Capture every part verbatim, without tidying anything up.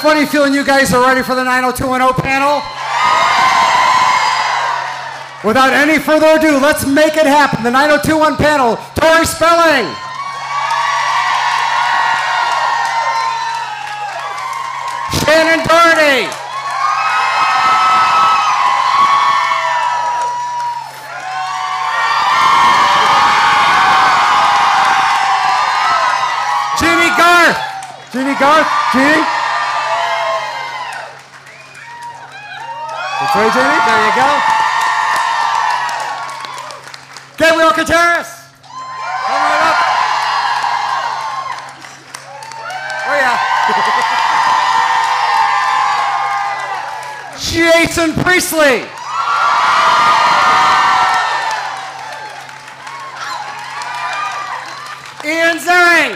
funny feeling you guys are ready for the nine oh two one oh panel. Without any further ado, let's make it happen. The nine oh two one panel, Tori Spelling. Shannon Doherty. Jeannie Garth. Jeannie Garth. Jeannie. That's right, Jeannie. There you go. Gabriel Gutierrez. Come right up. Oh, yeah. Jason Priestley. Ian Zering.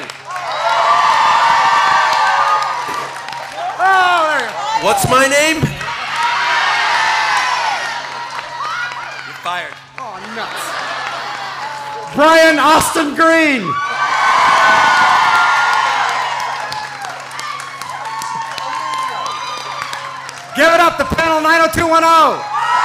Oh, there you go. What's my name? You're fired. Oh, nuts. Brian Austin Green. Give it up, the panel nine oh two one oh.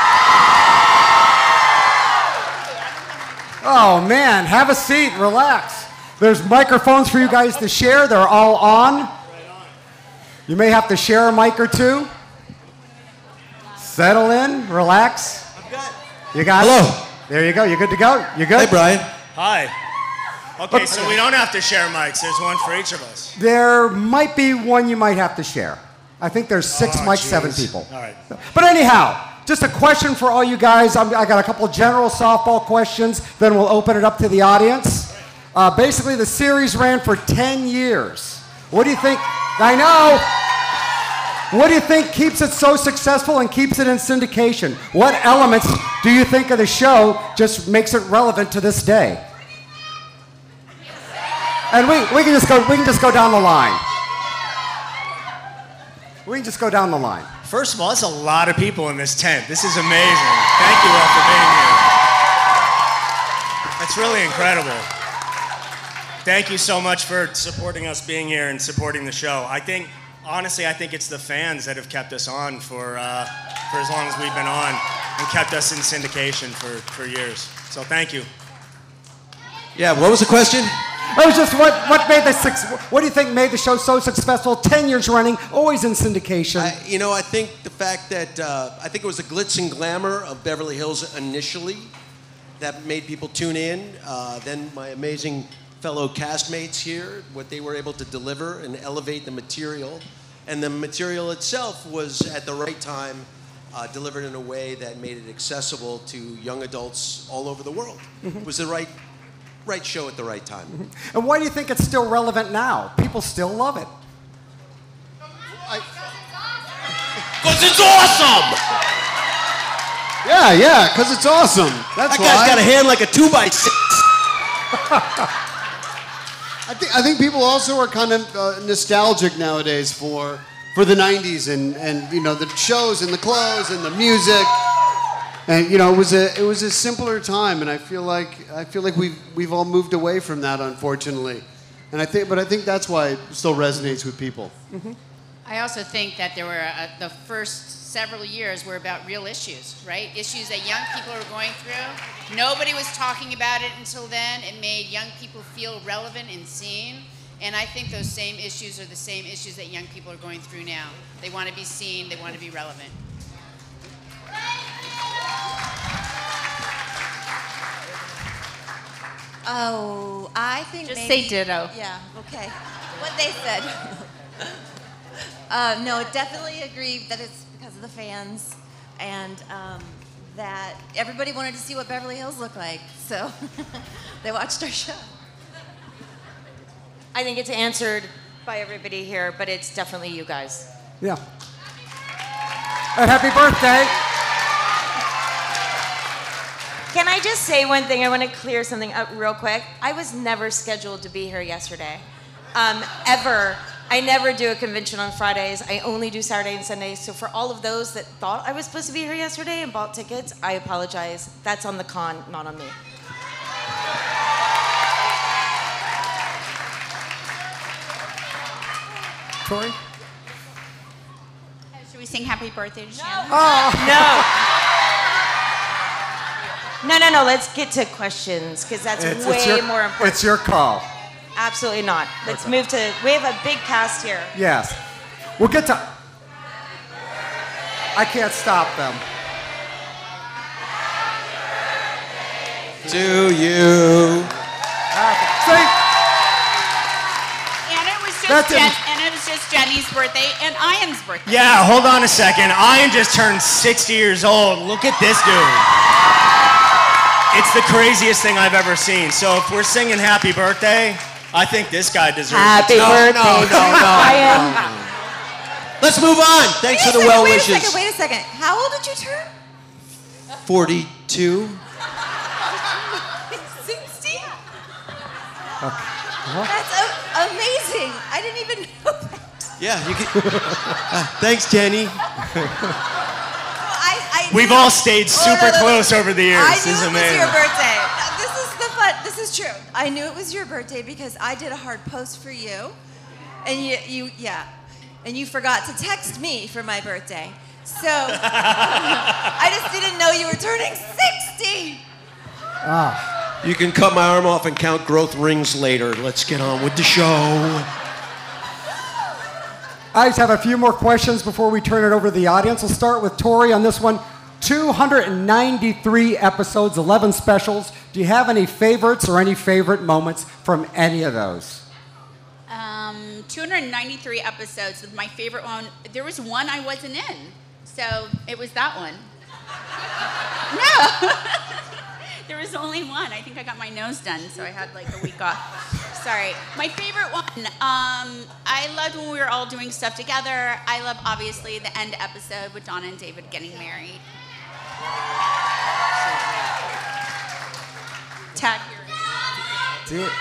Oh man, have a seat, relax. There's microphones for you guys to share. They're all on. You may have to share a mic or two. Settle in, relax. I'm good. You got Hello. it? There you go. You good to go? You good? Hey, Brian. Hi. Okay, so we don't have to share mics. There's one for each of us. There might be one you might have to share. I think there's six Oh, mics, geez. seven people. All right. But anyhow, just a question for all you guys. I'm, I got a couple general softball questions, then we'll open it up to the audience. Uh, basically, the series ran for ten years. What do you think? I know. What do you think keeps it so successful and keeps it in syndication? What elements do you think of the show just makes it relevant to this day? And we, we can just go we can just go down the line. We can just go down the line. First of all, that's a lot of people in this tent. This is amazing. Thank you all for being here. That's really incredible. Thank you so much for supporting us being here and supporting the show. I think, honestly, I think it's the fans that have kept us on for uh, for as long as we've been on and kept us in syndication for, for years. So thank you. Yeah, what was the question? It was just what, what made the six, what do you think made the show so successful? Ten years running, always in syndication. I, you know, I think the fact that uh, I think it was the glitz and glamour of Beverly Hills initially that made people tune in. Uh, then my amazing fellow castmates here, what they were able to deliver and elevate the material, and the material itself was at the right time uh, delivered in a way that made it accessible to young adults all over the world. Mm-hmm. It was the right. Right show at the right time. Mm-hmm. And why do you think it's still relevant now? People still love it. Because it's awesome! Yeah, yeah, because it's awesome. That's that guy's why. got a hand like a two by six. I think I think people also are kind of uh, nostalgic nowadays for for the nineties and, and you know the shows and the clothes and the music. And you know, it was a it was a simpler time, and I feel like I feel like we've we've all moved away from that, unfortunately. And I think, but I think that's why it still resonates with people. Mm-hmm. I also think that there were uh, the first several years were about real issues, right? Issues that young people were going through. Nobody was talking about it until then. It made young people feel relevant and seen. And I think those same issues are the same issues that young people are going through now. They want to be seen. They want to be relevant. Oh, I think Just maybe, say ditto. Yeah, okay. What they said. uh, no, definitely agree that it's because of the fans and um, that everybody wanted to see what Beverly Hills looked like, so they watched our show. I think it's answered by everybody here, but it's definitely you guys. Yeah. And happy birthday. Can I just say one thing? I want to clear something up real quick. I was never scheduled to be here yesterday, um, ever. I never do a convention on Fridays. I only do Saturday and Sundays. So for all of those that thought I was supposed to be here yesterday and bought tickets, I apologize. That's on the con, not on me. Tori? sing happy birthday to Shannon? No. No, no, no. Let's get to questions because that's It's, way it's your, more important. It's your call. Absolutely not. Let's Okay. move to. We have a big cast here. Yes. We'll get to. I can't stop them. To you. See? And it was just That's Jen, it. and it was just Jenny's birthday and Ian's birthday. Yeah, hold on a second. Ian just turned sixty years old. Look at this dude. It's the craziest thing I've ever seen. So if we're singing happy birthday, I think this guy deserves Happy it. No, birthday, no, no, to no, Ian. Let's move on. Thanks Wait for a the second, well wait wishes. a second, wait a second. How old did you turn? forty-two. sixty? That's a- amazing. I didn't even know that. Yeah, you can. Uh, thanks, Jenny. I, I We've knew- all stayed Oh, super no, no, no. close over the years. I This knew is it amazing. was your birthday. Uh, This is the fun. This is true. I knew it was your birthday because I did a hard post for you, and you, you, yeah, and you forgot to text me for my birthday. So I just didn't know you were turning sixty. You can cut my arm off and count growth rings later. Let's get on with the show. I just have a few more questions before we turn it over to the audience. We'll start with Tori on this one. two hundred ninety-three episodes, eleven specials. Do you have any favorites or any favorite moments from any of those? Um, two hundred ninety-three episodes. My favorite one, there was one I wasn't in. So it was that one. No. There was only one. I think I got my nose done, so I had like a week off. Sorry. My favorite one, um, I loved when we were all doing stuff together. I love, obviously, the end episode with Donna and David getting married. Tag your Do-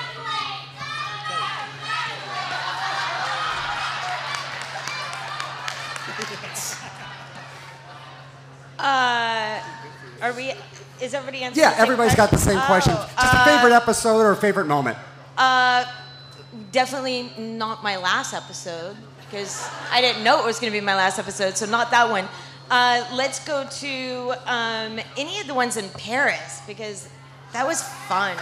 Uh, are we? Is everybody answering? Yeah, the same everybody's got the same question. Oh, Just a uh, favorite episode or a favorite moment. Uh, definitely not my last episode because I didn't know it was going to be my last episode, so not that one. Uh, let's go to um, any of the ones in Paris because that was fun.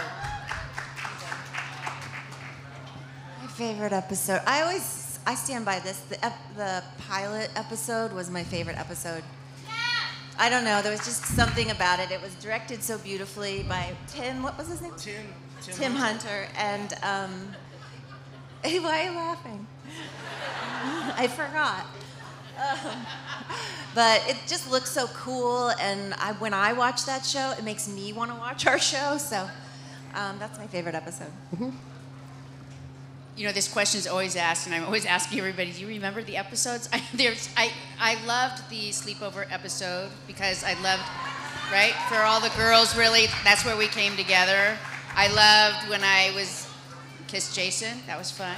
My favorite episode. I always, I stand by this. The ep- the pilot episode was my favorite episode. I don't know. There was just something about it. It was directed so beautifully by Tim. What was his name? Tim. Tim, Tim Hunter. And um, hey, why are you laughing? I forgot. Um, but it just looks so cool, and I, when I watch that show, it makes me want to watch our show. So um, that's my favorite episode. You know, this question is always asked, and I'm always asking everybody, do you remember the episodes? I, there's, I, I loved the sleepover episode because I loved, right? For all the girls, really, that's where we came together. I loved when I was kissed Jason. That was fun.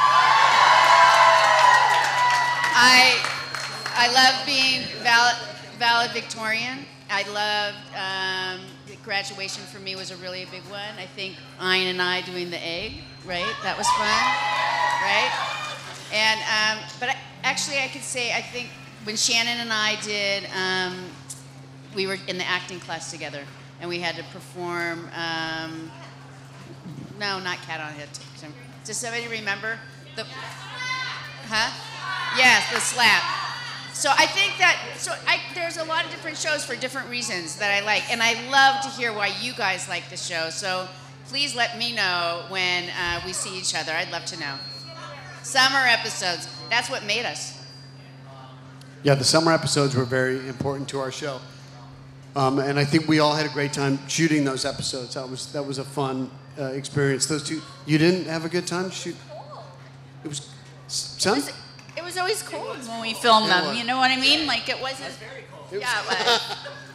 I, I loved being valid, valedictorian. I loved um, graduation for me was a really big one. I think Ian and I doing the egg, right? That was fun, right? And um, but I, actually, I could say I think when Shannon and I did, um, we were in the acting class together, and we had to perform. Um, no, not Cat on Head. Does somebody remember the? Huh? Yes, the slap. So I think that so I, there's a lot of different shows for different reasons that I like, and I love to hear why you guys like the show. So please let me know when uh, we see each other. I'd love to know. Summer episodes. That's what made us. Yeah, the summer episodes were very important to our show, um, and I think we all had a great time shooting those episodes. That was that was a fun uh, experience. Those two, you didn't have a good time shoot. It was, son. It was always cold when we filmed Yeah, it them. was. You know what I mean? Like it wasn't. Yeah, it was.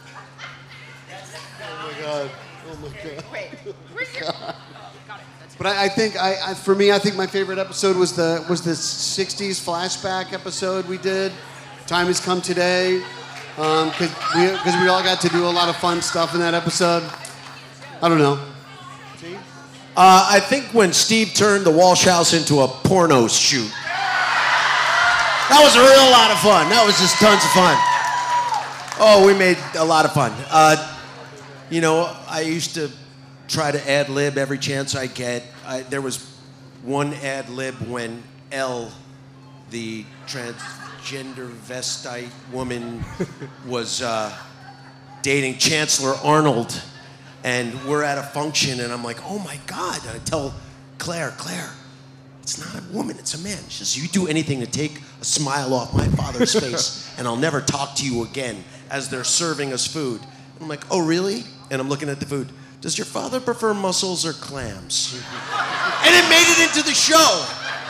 Oh my god! Oh my god! Wait, where's your? Got it. That's But I, I think I, I, for me, I think my favorite episode was the was the sixties flashback episode we did. Time Has Come Today, because we because we all got to do a lot of fun stuff in that episode. I don't know. Uh, I think when Steve turned the Walsh House into a porno shoot. That was a real lot of fun. That was just tons of fun. Oh, we made a lot of fun. Uh, you know, I used to try to ad lib every chance I get. I, there was one ad lib when Elle, the transgender vestite woman, was uh, dating Chancellor Arnold, and we're at a function, and I'm like, oh my God! And I tell Claire, Claire, it's not a woman, it's a man. She says, you do anything to take a smile off my father's face, and I'll never talk to you again. As they're serving us food, I'm like, oh really? And I'm looking at the food. Does your father prefer mussels or clams? And it made it into the show.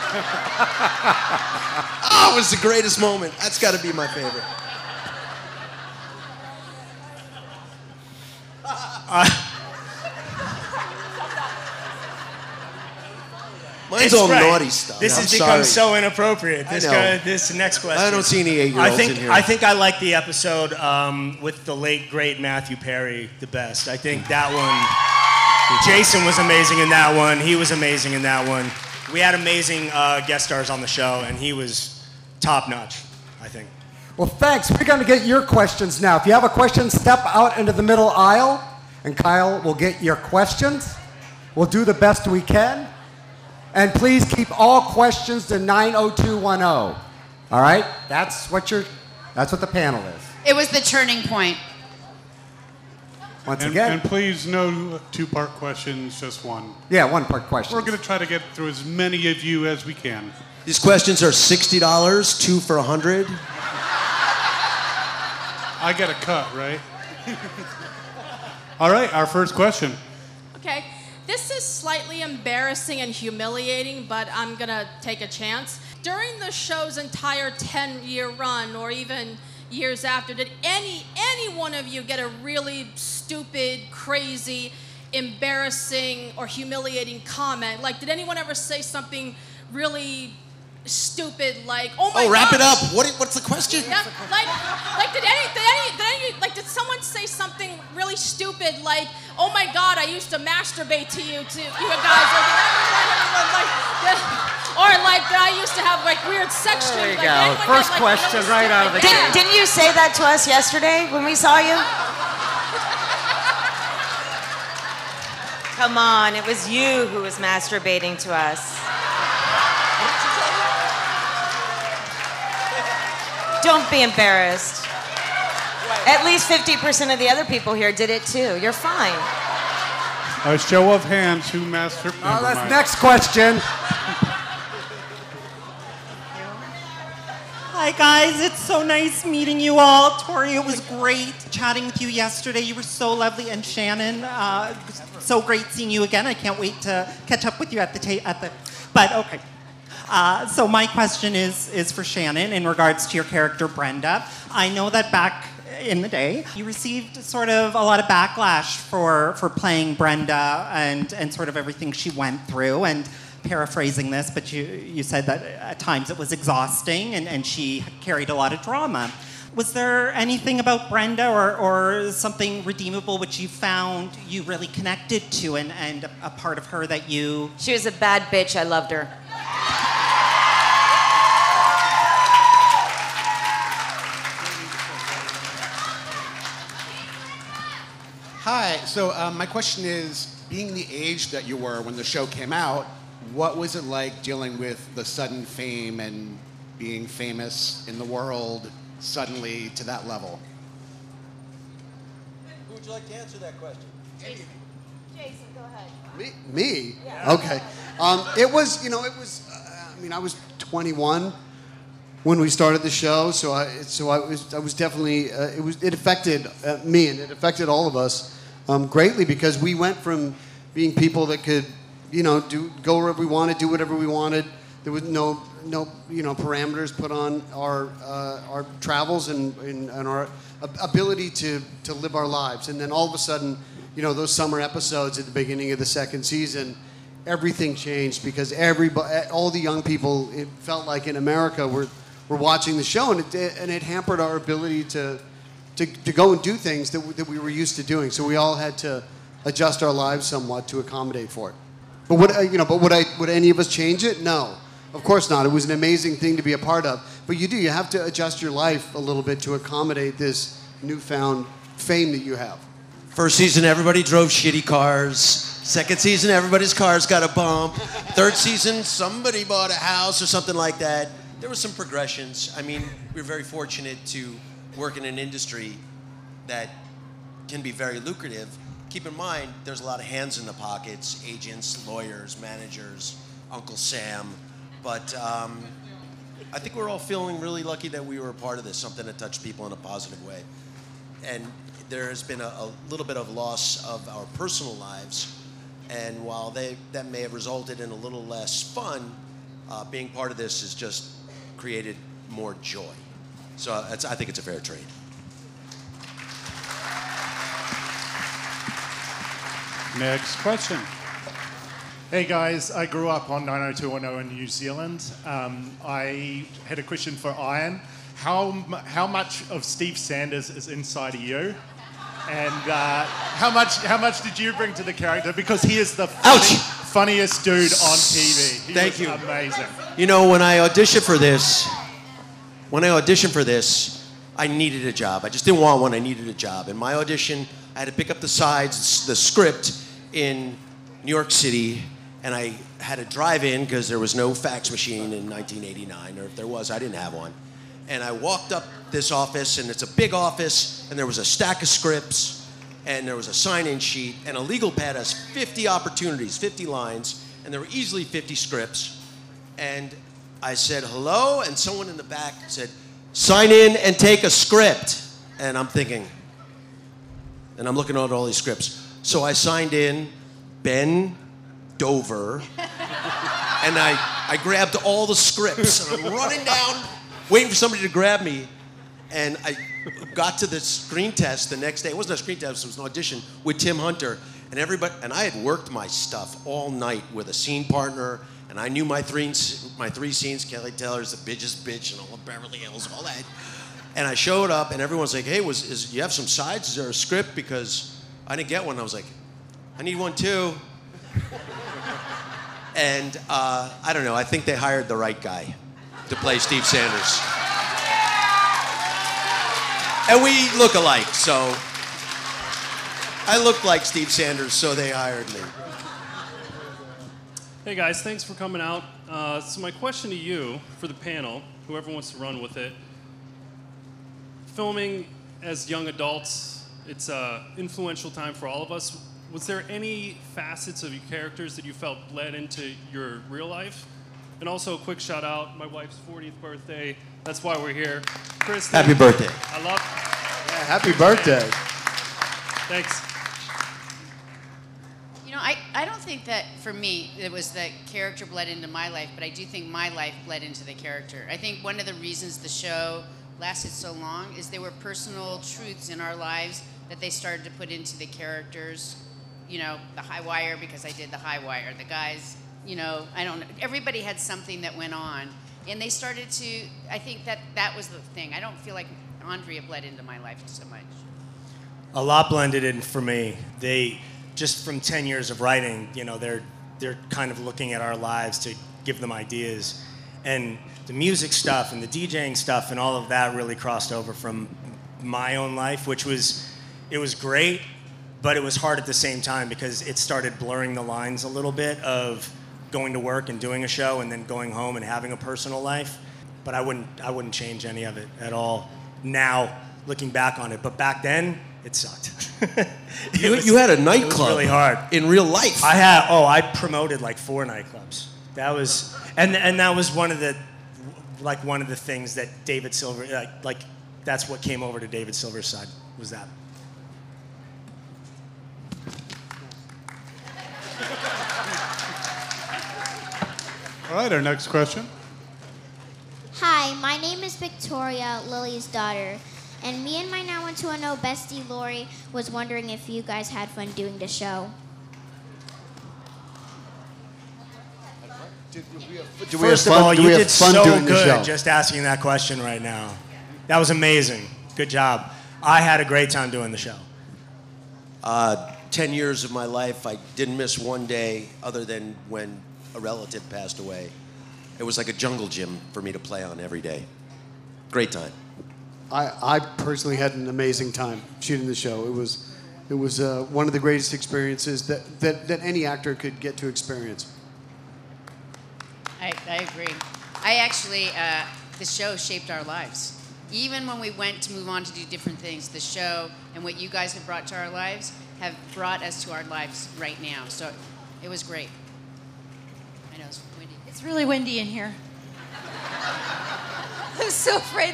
Oh, it was the greatest moment. That's got to be my favorite. Uh, Mine's all right. naughty stuff. This I'm has become sorry. so inappropriate. This, I know. guy, this next question. I don't see any eight-year-olds I think, in here. I think I like the episode um, with the late, great Matthew Perry the best. I think that one, Jason was amazing in that one. He was amazing in that one. We had amazing uh, guest stars on the show, and he was top-notch, I think. Well, thanks. We're going to get your questions now. If you have a question, step out into the middle aisle, and Kyle will get your questions. We'll do the best we can. And please keep all questions to nine oh two one oh. All right? That's what you're, that's what the panel is. It was the turning point. Once and, again. And please, no two-part questions, just one. Yeah, one-part question. We're going to try to get through as many of you as we can. These questions are sixty dollars, two for one hundred. I get a cut, right? All right, our first question. Okay, this is slightly embarrassing and humiliating, but I'm gonna take a chance. During the show's entire ten-year run, or even years after, did any any one of you get a really stupid, crazy, embarrassing, or humiliating comment? Like, did anyone ever say something really stupid, like, "Oh my Oh, wrap gosh. it up. What, what's the question? Yeah, like, like did any, did any, did any, like, did someone say something really stupid, like, "Oh my God, I used to masturbate to you, to you guys," or did anyone, like, did, or like, that I used to have like weird sex There you dreams. Like, go. did anyone First get, like, question really right out of the stupid? Didn't, didn't you say that to us yesterday when we saw you? Come on, it was you who was masturbating to us. Don't be embarrassed. At least fifty percent of the other people here did it too. You're fine. A show of hands who master. Oh, that's next question. Hi guys, it's so nice meeting you all. Tori, it was great chatting with you yesterday. You were so lovely, and Shannon, uh, so great seeing you again. I can't wait to catch up with you at the ta- at the. But okay. Uh, so my question is is for Shannon in regards to your character Brenda. I know that back in the day you received sort of a lot of backlash for for playing Brenda and and sort of everything she went through, and paraphrasing this, but you you said that at times it was exhausting and, and she carried a lot of drama. Was there anything about Brenda or, or something redeemable which you found you really connected to, and, and a, a part of her that you... She was a bad bitch. I loved her. Hi, so um, my question is, being the age that you were when the show came out, what was it like dealing with the sudden fame and being famous in the world suddenly to that level? Who would you like to answer that question? Jason, Jason, go ahead. Me? Me? Yeah. Okay. Um, it was, you know, it was, uh, I mean, I was twenty-one when we started the show, so I, so I was, I was definitely, uh, it was, it affected uh, me, and it affected all of us um, greatly, because we went from being people that could, you know, do go wherever we wanted, do whatever we wanted. There was no, no, you know, parameters put on our uh, our travels and, and, and our ability to to live our lives. And then all of a sudden, you know, those summer episodes at the beginning of the second season, everything changed, because everybody, all the young people, it felt like in America, were were watching the show, and it and it hampered our ability to to to go and do things that that we were used to doing. So we all had to adjust our lives somewhat to accommodate for it. But would I, you know? But would I? Would any of us change it? No. Of course not. It was an amazing thing to be a part of. But you do. You have to adjust your life a little bit to accommodate this newfound fame that you have. First season, everybody drove shitty cars. Second season, everybody's cars got a bump. Third season, somebody bought a house or something like that. There were some progressions. I mean, we were very fortunate to work in an industry that can be very lucrative. Keep in mind, there's a lot of hands in the pockets, agents, lawyers, managers, Uncle Sam. But um, I think we're all feeling really lucky that we were a part of this, something that touched people in a positive way. And there has been a, a little bit of loss of our personal lives. And while they, that may have resulted in a little less fun, uh, being part of this has just created more joy. So it's, I think it's a fair trade. Next question. Hey guys, I grew up on nine oh two one oh in New Zealand. Um, I had a question for Ian. How, mu- how much of Steve Sanders is inside of you? And uh, how much how much did you bring to the character? Because he is the funny, funniest dude on T V. He Thank was you. Amazing. You know, when I auditioned for this, when I auditioned for this, I needed a job. I just didn't want one, I needed a job. In my audition, I had to pick up the sides, the script in New York City, and I had to drive in because there was no fax machine in nineteen eighty-nine, or if there was, I didn't have one. And I walked up this office, and it's a big office, and there was a stack of scripts, and there was a sign-in sheet, and a legal pad has fifty opportunities, fifty lines, and there were easily fifty scripts. And I said, hello, and someone in the back said, sign in and take a script. And I'm thinking, and I'm looking at all these scripts. So I signed in Ben Dover, and I, I grabbed all the scripts, and I'm running down, waiting for somebody to grab me, and I got to the screen test the next day. It wasn't a screen test, it was an audition with Tim Hunter, and everybody, and I had worked my stuff all night with a scene partner, and I knew my three, my three scenes, Kelly Taylor's The Bitch's Bitch, and all of Beverly Hills, all that. And I showed up, and everyone's like, hey, was is you have some sides? Is there a script? Because I didn't get one. I was like, I need one too. And uh, I don't know, I think they hired the right guy to play Steve Sanders. And we look alike, so I look like Steve Sanders, so they hired me. Hey guys, thanks for coming out. Uh, so my question to you, for the panel, whoever wants to run with it, filming as young adults, it's an influential time for all of us. Was there any facets of your characters that you felt bled into your real life? And also a quick shout out, my wife's fortieth birthday. That's why we're here. Kristen. Happy birthday. I love Yeah, happy birthday. Thanks. You know, I, I don't think that for me it was that character bled into my life, but I do think my life bled into the character. I think one of the reasons the show lasted so long is there were personal truths in our lives that they started to put into the characters. You know, the High Wire because I did the High Wire. The guys, you know, I don't know. Everybody had something that went on. And they started to, I think that that was the thing. I don't feel like Andrea bled into my life so much. A lot blended in for me. They, just from ten years of writing, you know, they're, they're kind of looking at our lives to give them ideas. And the music stuff and the DJing stuff and all of that really crossed over from my own life, which was, it was great. But it was hard at the same time because it started blurring the lines a little bit of going to work and doing a show and then going home and having a personal life. But I wouldn't, I wouldn't change any of it at all now, looking back on it. But back then, it sucked. it You, was, you had a it was nightclub really hard. in real life. I had, oh, I promoted like four nightclubs. That was, and and that was one of the, like one of the things that David Silver, like, like that's what came over to David Silver's side, was that. All right, our next question. Hi, my name is Victoria, Lily's daughter, and me and my now one two one oh bestie Lori was wondering if you guys had fun doing the show. Did we have, Do we First have fun, of all, do you we have did fun so doing the good show? just asking that question right now. That was amazing. Good job. I had a great time doing the show. Uh, ten years of my life, I didn't miss one day other than when a relative passed away. it was like a jungle gym for me to play on every day. Great time. I, I personally had an amazing time shooting the show. It was, it was uh, one of the greatest experiences that, that, that any actor could get to experience. I, I agree. I actually, uh, the show shaped our lives. Even when we went to move on to do different things, the show and what you guys have brought to our lives have brought us to our lives right now. So it was great. I know it's windy. It's really windy in here. I'm so afraid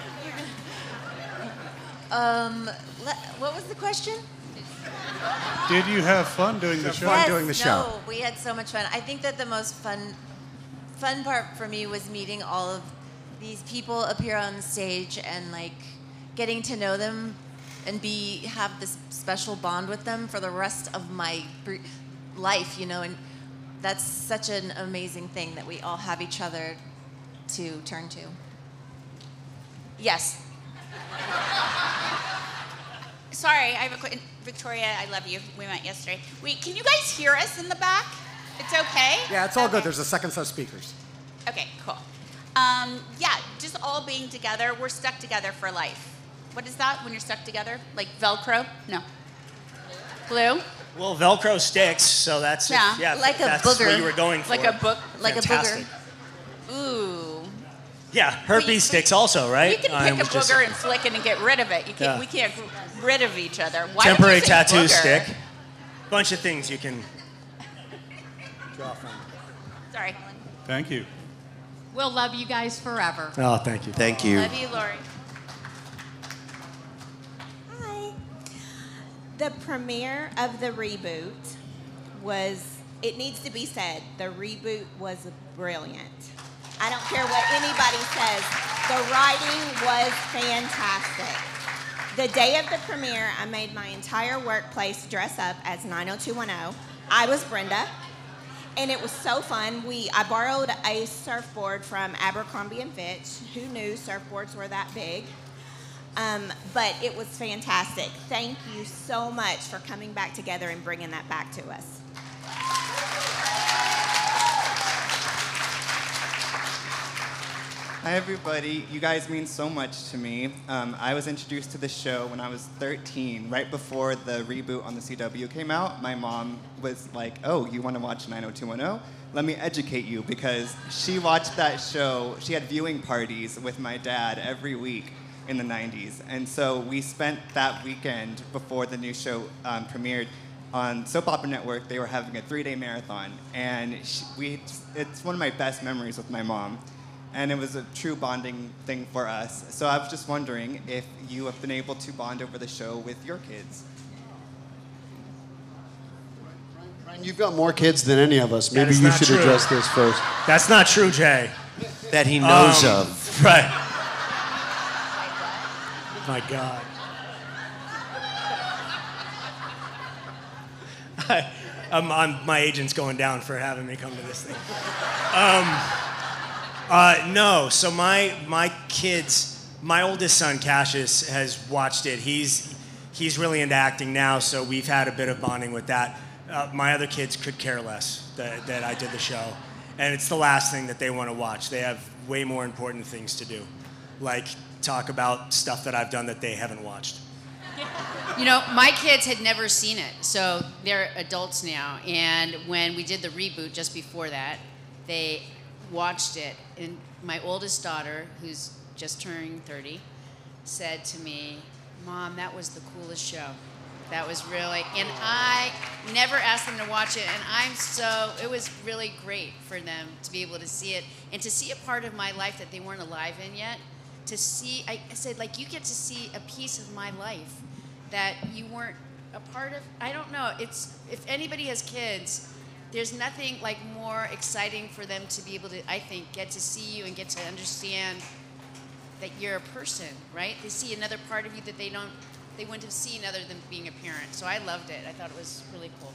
that... Um, le- what was the question? Did you have fun doing the show? Yes, doing the show. No, we had so much fun. I think that the most fun, fun part for me was meeting all of these people up here on stage and like getting to know them and be have this special bond with them for the rest of my br- life, you know. And that's such an amazing thing that we all have each other to turn to. Yes. Sorry, I have a quick. Victoria, I love you. We met yesterday. Wait, can you guys hear us in the back? It's okay? Yeah, it's all good. There's a second set of speakers. Okay, cool. Um, yeah, just all being together. We're stuck together for life. What is that when you're stuck together? Like Velcro? No. Glue? Well, Velcro sticks, so that's Yeah, yeah like a that's booger. what you were going for. Like a book, like Fantastic. a booger. Ooh. Yeah, herpes sticks also, right? You can I pick a was just- booger and flick it and get rid of it. You can't. Yeah. We can't get rid of each other. Why Temporary did you say tattoo booger? stick. Bunch of things you can draw from. Sorry. Thank you. We'll love you guys forever. Oh, thank you. Thank you. Love you, Lori. Hi. The premiere of the reboot was, it needs to be said, the reboot was brilliant. I don't care what anybody says. The writing was fantastic. The day of the premiere, I made my entire workplace dress up as nine oh two one oh. I was Brenda, and it was so fun. We I borrowed a surfboard from Abercrombie and Fitch. Who knew surfboards were that big? Um, but it was fantastic. Thank you so much for coming back together and bringing that back to us. Hi everybody, you guys mean so much to me. Um, I was introduced to the show when I was thirteen, right before the reboot on the C W came out. My mom was like, oh, you want to watch nine oh two one oh? Let me educate you, because she watched that show. She had viewing parties with my dad every week in the nineties. And so we spent that weekend before the new show um, premiered on Soap Opera Network. They were having a three-day marathon. And she, we, it's one of my best memories with my mom. And it was a true bonding thing for us. So I was just wondering if you have been able to bond over the show with your kids. Brian, you've got more kids than any of us. That Maybe is you not should true. address this first. That's not true, Jay. That he knows Um, of. Right. My God. I, um, I'm, my agent's going down for having me come to this thing. Um, uh, no, so my my kids, my oldest son Cassius has watched it. He's he's really into acting now, so we've had a bit of bonding with that. Uh, my other kids could care less that, that I did the show, and it's the last thing that they want to watch. They have way more important things to do, like talk about stuff that I've done that they haven't watched. You know, my kids had never seen it, so they're adults now. And when we did the reboot just before that, they watched it. And my oldest daughter, who's just turning thirty, said to me, Mom, that was the coolest show. That was really, and I never asked them to watch it, and I'm so, it was really great for them to be able to see it and to see a part of my life that they weren't alive in yet. To see, I, I said, like, you get to see a piece of my life that you weren't a part of. I don't know. It's, if anybody has kids, there's nothing like more exciting for them to be able to, I think, get to see you and get to understand that you're a person, right? They see another part of you that they don't, they wouldn't have seen other than being a parent. So I loved it. I thought it was really cool.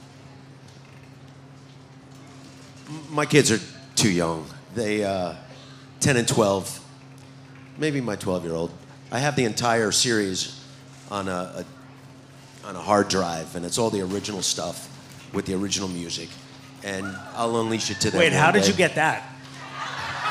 My kids are too young. They, uh, ten and twelve. Maybe my twelve-year-old. I have the entire series on a, a on a hard drive, and it's all the original stuff with the original music. And I'll unleash it to them. Wait, how one did day. you get that?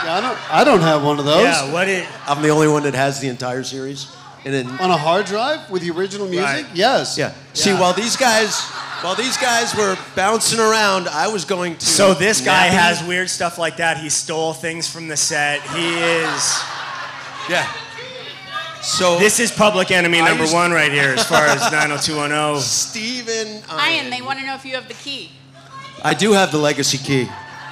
I don't. I don't have one of those. Yeah, what it? I'm the only one that has the entire series. And then on a hard drive with the original music. Right. Yes. Yeah. See, while these guys, while these guys were bouncing around, I was going to. So this guy napping. has weird stuff like that. He stole things from the set. He is. Yeah. So this is public enemy I number used- one right here, as far as nine oh two one oh. Steven. Ian, they want to know if you have the key. I do have the legacy key.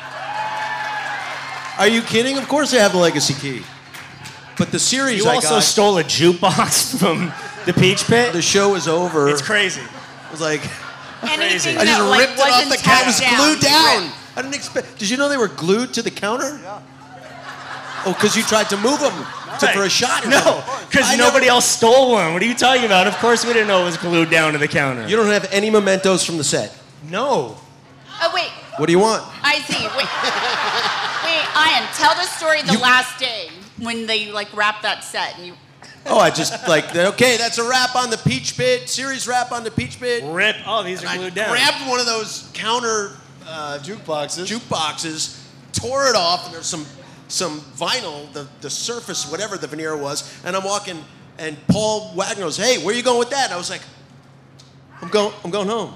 Are you kidding? Of course I have the legacy key. But the series You I also got, stole a jukebox from the Peach Pit. The show is over. It's crazy. It was like Anything I just that, like, ripped it off wasn't the counter. It was tacked glued down, down. I didn't expect. Did you know they were glued to the counter? Yeah. Oh, because you tried to move them to, for a shot. Or No, something. because I nobody never- else stole one. What are you talking about? Of course we didn't know it was glued down to the counter. You don't have any mementos from the set. No. Oh, wait. What do you want? I see. Wait. Wait, Ian, tell the story the last day when they, like, wrapped that set. And you. Oh, I just like okay. That's a wrap on the Peach Pit series. Wrap on the Peach Pit. Rip. Oh, these are glued down. Grabbed one of those counter uh, jukeboxes. Jukeboxes, tore it off, and there's some some vinyl, the the surface, whatever the veneer was, and I'm walking, and Paul Wagner goes, "Hey, where are you going with that?" And I was like, "I'm going, I'm going home."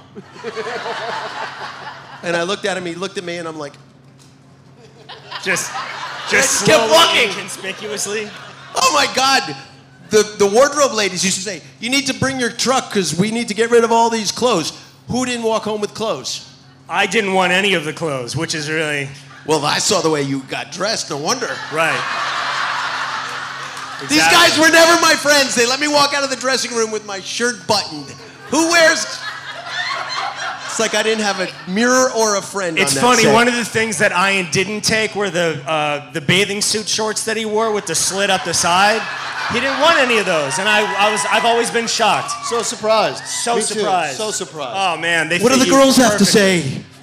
And I looked at him. He looked at me, and I'm like, Just, just just kept slowly, walking. inconspicuously. Oh my God. The, the wardrobe ladies used to say, you need to bring your truck because we need to get rid of all these clothes. Who didn't walk home with clothes? I didn't want any of the clothes, which is really... Well, I saw the way you got dressed, no wonder. Right. These guys were never my friends. They let me walk out of the dressing room with my shirt buttoned. Who wears... It's like I didn't have a mirror or a friend It's on that funny. set. One of the things that Ian didn't take were the uh, the bathing suit shorts that he wore with the slit up the side. He didn't want any of those, and I, I was I've always been shocked. So surprised. So Me too. surprised. So surprised. Oh man, they. What do fit the you girls have to perfectly. say?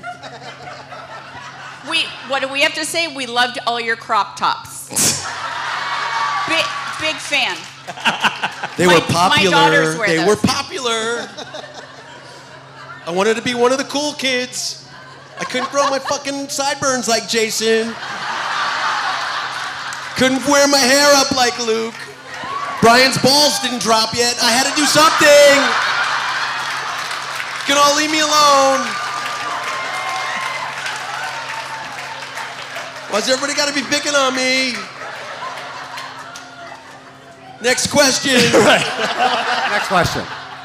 We, what do we have to say? We loved all your crop tops. big, big fan. They My- were my popular. daughters wear they those. were popular. I wanted to be one of the cool kids. I couldn't grow my fucking sideburns like Jason. Couldn't wear my hair up like Luke. Brian's balls didn't drop yet. I had to do something. You can all leave me alone. Why's everybody got to be picking on me? Next question. Next question.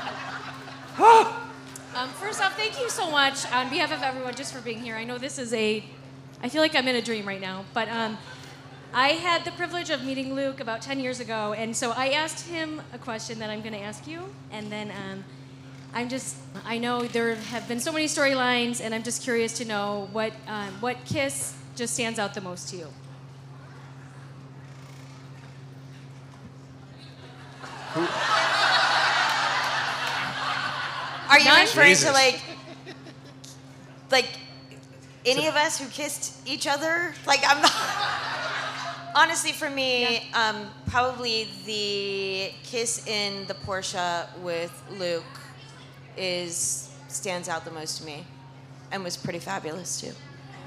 Um, first off, thank you so much on behalf of everyone just for being here. I know this is a, I feel like I'm in a dream right now, but um, I had the privilege of meeting Luke about ten years ago, and so I asked him a question that I'm going to ask you, and then um, I'm just, I know there have been so many storylines, and I'm just curious to know what, um, what Kiss just stands out the most to you. Are you None? referring Jesus. to like, like any of us who kissed each other? Like I'm not. Honestly, for me, um, probably the kiss in the Porsche with Luke is stands out the most to me, and was pretty fabulous too.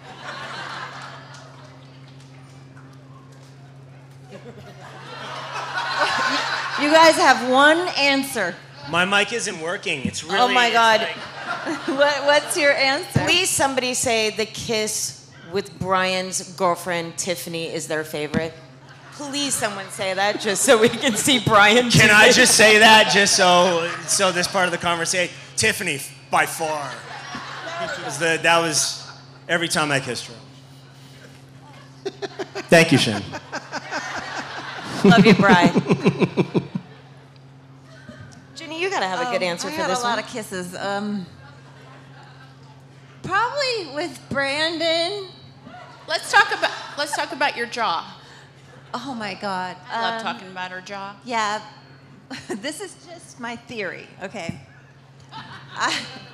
You guys have one answer. My mic isn't working. It's really. Oh my it's God. like- What, what's your answer? Please, somebody say the kiss with Brian's girlfriend Tiffany is their favorite. Please, someone say that just so we can see Brian. Can do I it. just say that just so so this part of the conversation? Tiffany, by far, was the, that was every time I kissed her. Thank you, Shane. Love you, Brian. Ginny, you gotta have a good Um, answer I for have this a lot one. of kisses. Um, probably with Brandon. Let's talk about let's talk about your jaw. Oh my God. I love Um, talking about her jaw. Yeah, this is just my theory, okay? I,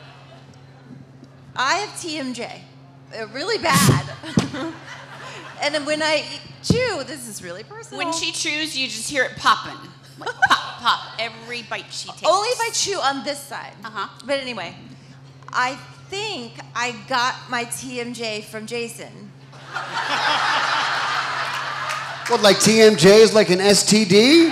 I have T M J, uh, really bad. And then when I chew, this is really personal. When she chews, you just hear it popping. Like pop, pop, every bite she takes. Only if I chew on this side. Uh-huh. But anyway, I think I got my T M J from Jason. What, like T M J is like an S T D?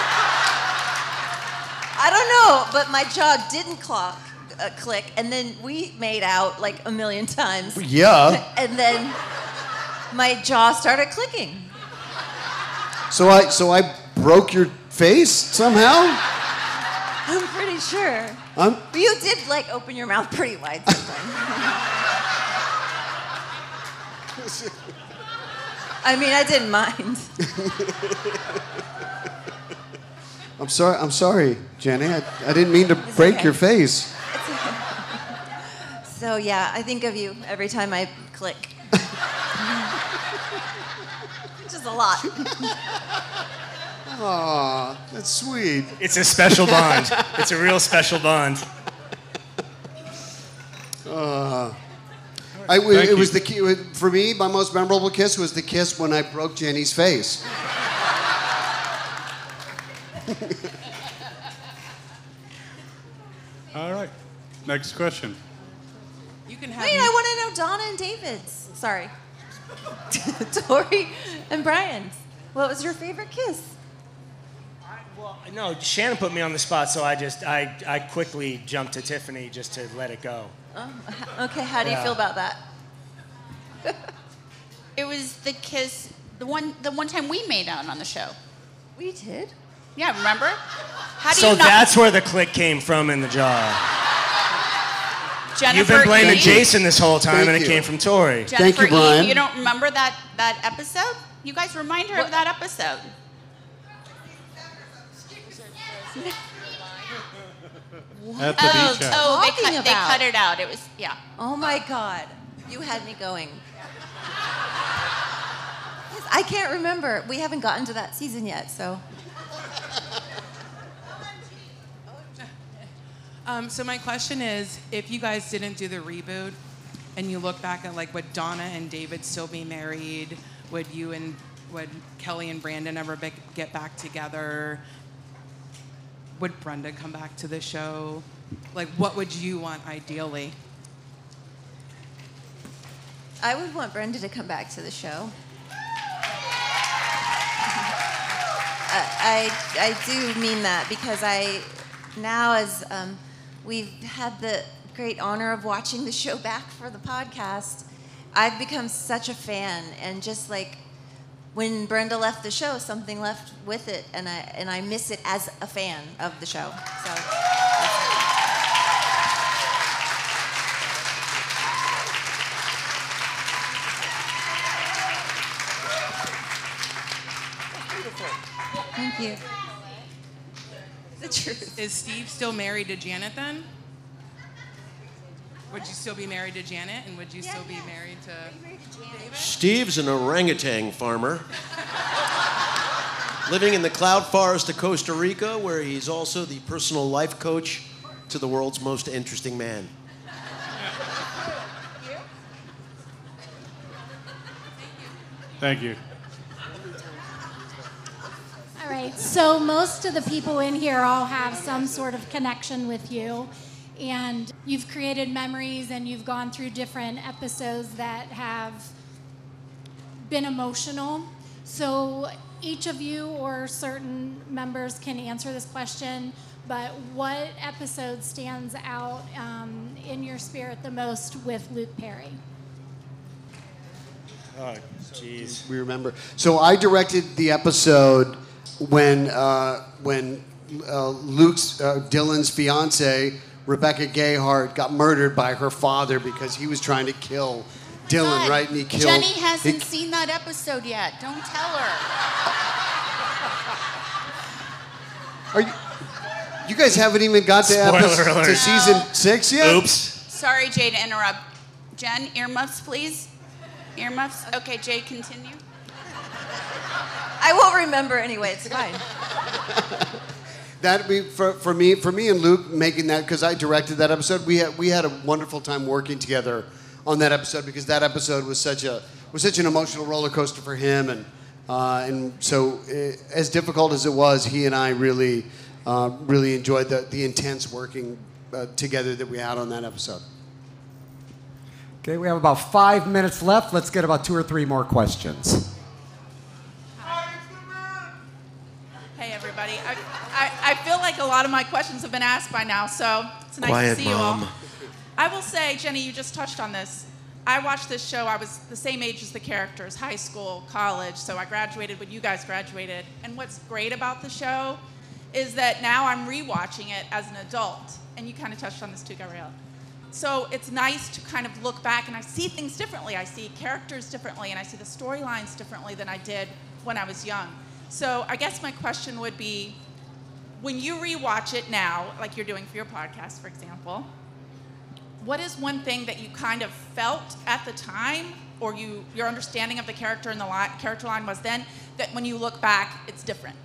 I don't know, but my jaw didn't clock, uh, click, and then we made out like a million times. Yeah. And then my jaw started clicking. So I so I broke your face somehow? I'm pretty sure. I'm, But you did like open your mouth pretty wide sometimes. I mean, I didn't mind. I'm sorry. I'm sorry, Jenny. I, I didn't mean to break okay. your face. So yeah, I think of you every time I click. Which is a lot. Aw, that's sweet. It's a special bond. It's a real special bond. Uh, I, Thank it you. was the key, for me. My most memorable kiss was the kiss when I broke Jenny's face. All right. Next question. You can have. Wait, I want to know Donna and David's. Sorry, Tori and Brian's. What was your favorite kiss? Well, no, Shannon put me on the spot, so I just I, I quickly jumped to Tiffany just to let it go. Oh, okay, how do you Yeah. feel about that? It was the kiss, the one, the one time we made out on the show. We did. Yeah, remember? How do So you not? that's where the click came from in the jaw. Jennifer, You've been blaming you- Jason this whole time, Thank and it you. came from Tori. Jennifer, you, you don't remember that that episode? You guys remind her of that episode. At the oh, beach house. oh, they Talking cut, they about? cut it out. It was yeah. Oh my God, you had me going. I can't remember. We haven't gotten to that season yet, so. Um, so my question is, if you guys didn't do the reboot, and you look back at like, would Donna and David still be married? Would you and would Kelly and Brandon ever be- get back together? Would Brenda come back to the show? Like, what would you want ideally? I would want Brenda to come back to the show. I, I, I do mean that because I, now as um, we've had the great honor of watching the show back for the podcast, I've become such a fan, and just like when Brenda left the show, something left with it, and I and I miss it as a fan of the show. So. Thank you. The truth. Is Steve still married to Janet then? Would you still be married to Janet, and would you still be married to David? Steve's an orangutan farmer living in the cloud forest of Costa Rica, where he's also the personal life coach to the world's most interesting man. Thank you. All right, so most of the people in here all have some sort of connection with you, and you've created memories and you've gone through different episodes that have been emotional. So each of you or certain members can answer this question, but what episode stands out um, in your spirit the most with Luke Perry? Oh, jeez. We remember. So I directed the episode when uh, when uh, Luke's uh, Dylan's fiance Rebecca Gayheart got murdered by her father because he was trying to kill Dylan, God, right? And he killed. Jenny hasn't he- seen that episode yet. Don't tell her. Are you? You guys haven't even got to, Spoiler episode, alert. to season six yet. Oops. Sorry, Jay, to interrupt. Jen, earmuffs, please. Earmuffs. Okay, Jay, continue. I won't remember anyway. It's fine. That be for, for me for me and Luke making that, because I directed that episode. We had we had a wonderful time working together on that episode, because that episode was such a was such an emotional roller coaster for him, and uh, and so uh, as difficult as it was, he and I really uh, really enjoyed the the intense working uh, together that we had on that episode. Okay, we have about five minutes left. Let's get about two or three more questions. lot of my questions have been asked by now, so it's nice Quiet, to see Mom. you all. I will say, Jenny, you just touched on this. I watched this show, I was the same age as the characters, high school, college, so I graduated when you guys graduated. And what's great about the show is that now I'm rewatching it as an adult. And you kind of touched on this too, Gabrielle. So it's nice to kind of look back and I see things differently. I see characters differently and I see the storylines differently than I did when I was young. So I guess my question would be, when you rewatch it now, like you're doing for your podcast, for example, what is one thing that you kind of felt at the time, or you your understanding of the character and the li- character line was then, that when you look back, it's different?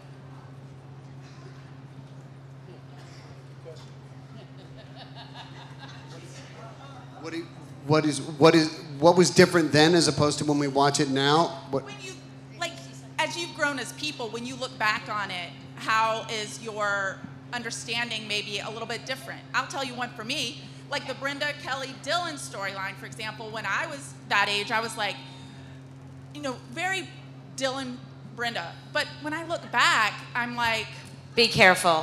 What, do you, what is what is what was different then as opposed to when we watch it now? What, When you, like, as you've grown as people, when you look back on it, how is your understanding maybe a little bit different? I'll tell you one for me. Like the Brenda, Kelly, Dylan storyline, for example, when I was that age, I was like, you know, very Dylan, Brenda. But when I look back, I'm like... Be careful.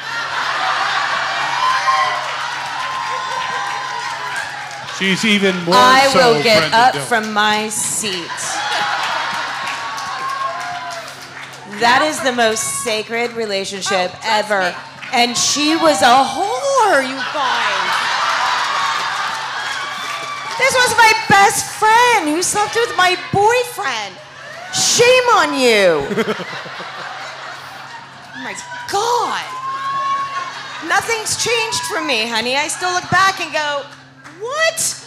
She's even more I so will get Brenda up Dillon. from my seat. That is the most sacred relationship Oh, ever. And she was a whore, you guys. This was my best friend who slept with my boyfriend. Shame on you. Oh my God. Nothing's changed for me, honey. I still look back and go, what?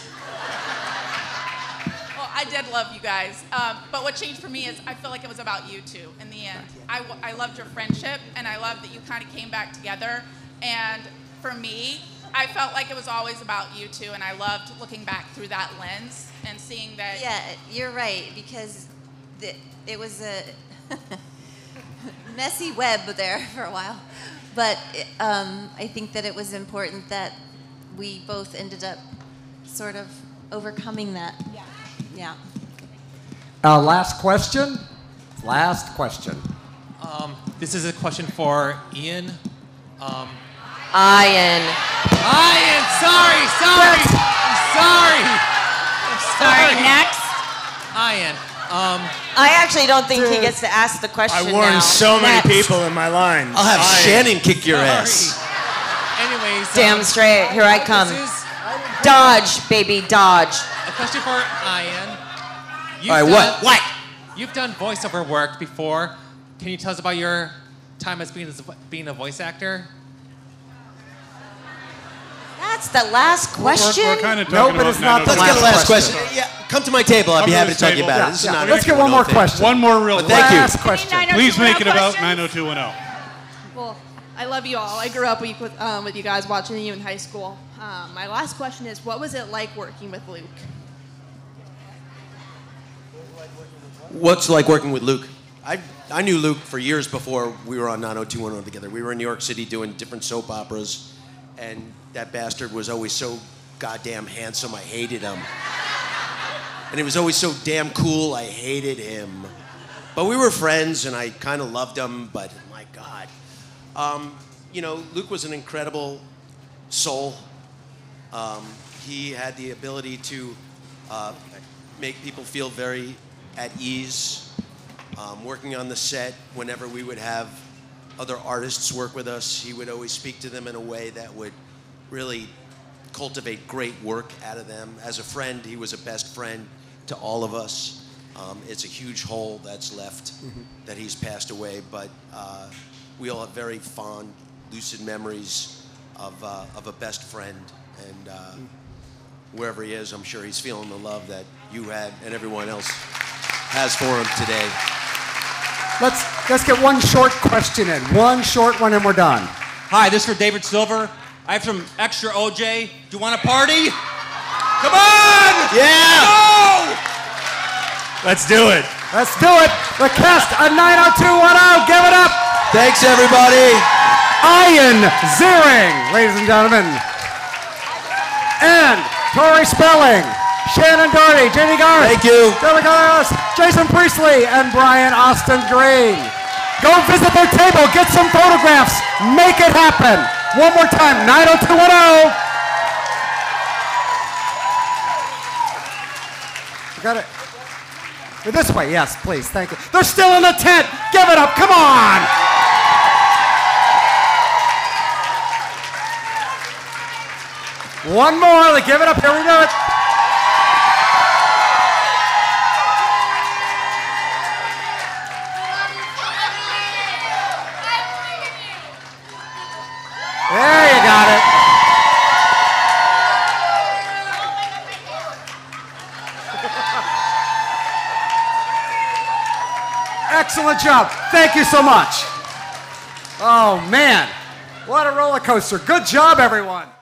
Well, I did love you guys. Um, but what changed for me is I feel like it was about you two in the end. I, w- I loved your friendship, and I loved that you kind of came back together. And for me, I felt like it was always about you two, and I loved looking back through that lens and seeing that... Yeah, you're right, because the, it was a messy web there for a while. But um, I think that it was important that we both ended up sort of overcoming that. Yeah. Yeah. Uh, last question. Last question. Um, this is a question for Ian. Um, Ian. Ian, sorry, sorry, I'm sorry. I'm sorry. Sorry, next. Ian. Um, I actually don't think he gets to ask the question I warned now. so many Next. people in my line. I'll have I- Shannon kick your Sorry. ass. anyways. Damn um, straight. Here I come. This is Dodge, baby, dodge. a question for Ian. You've All right, what? What? You've done voiceover work before. Can you tell us about your time as being, as being a voice actor? That's the last question? We're, we're kind of No, talking but about it's not the Let's last get the last question. question. Yeah, come to my table. I'd Come be to happy this to tell you table. about Yeah, it. This is yeah. not Let's get one more question. One more real But quick. thank you. Last question. Please make it about questions? nine oh two one oh. Well, I love you all. I grew up with, with, um, with you guys, watching you in high school. Um, my last question is, what was it like working with Luke? What's it like working with Luke? I I knew Luke for years before we were on nine oh two one oh together. We were in New York City doing different soap operas, and that bastard was always so goddamn handsome. I hated him. And he was always so damn cool. I hated him. But we were friends, and I kind of loved him. But my God, um, you know, Luke was an incredible soul. Um, he had the ability to uh, make people feel very at ease. Um, working on the set, whenever we would have other artists work with us, he would always speak to them in a way that would really cultivate great work out of them. As a friend, he was a best friend to all of us. Um, it's a huge hole that's left Mm-hmm. that he's passed away, but uh, we all have very fond, lucid memories of, uh, of a best friend. And uh, wherever he is, I'm sure he's feeling the love that you had and everyone else has for him today. Let's let's get one short question in. One short one, and we're done. Hi, this is for David Silver. I have some extra O J. Do you want to party? Come on! Yeah! Go! Let's do it. Let's do it. The cast of nine oh two one oh. Give it up. Thanks, everybody. Ian Ziering, ladies and gentlemen. And Tori Spelling, Shannon Doherty, Jamie Garth. Thank you. Dylan Garros, Jason Priestley, and Brian Austin Green. Go visit their table, get some photographs, make it happen. One more time, nine oh two one oh. You got it. This way, yes, please, thank you. They're still in the tent. Give it up, come on. One more, like, give it up, here we do it. There you got it. Excellent job. Thank you so much. Oh, man. What a roller coaster. Good job, everyone.